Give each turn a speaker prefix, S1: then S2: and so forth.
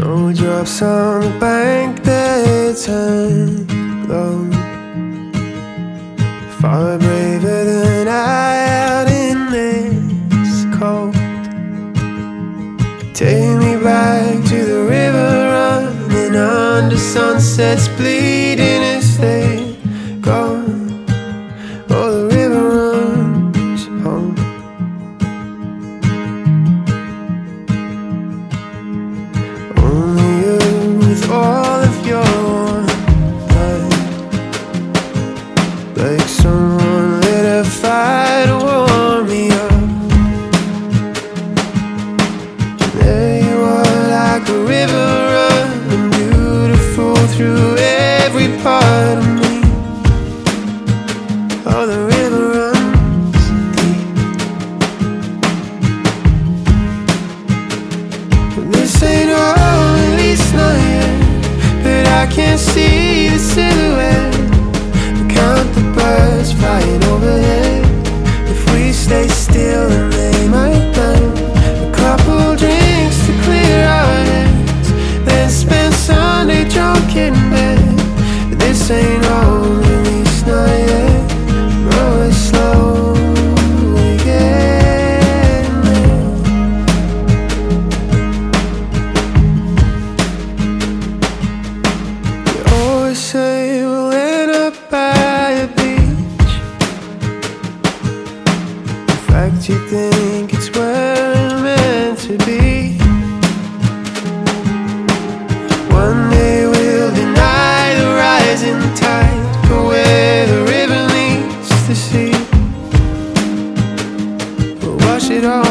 S1: Snowdrops on the bank, they turn glow. Far braver than I out in this cold. Take me back to the river running under sunsets bleeding as they go. Oh, the river runs home. Only you with all of your blood, like someone lit a fire to warm me up. There you are, like a river running beautiful through every part of me. Oh, the river runs deep. This ain't all, at least not yet, but I can't see the silhouette. Count the birds flying overhead. If we stay still, then they might burn. A couple drinks to clear our heads, then spend Sunday drunk in bed. But this ain't all, at least not yet. Roll it slow, we get there. You always say we'll end up by a beach. In fact, you think it's where we're meant to be. One day we'll deny the rising tide, go where the river leads the sea. We'll wash it all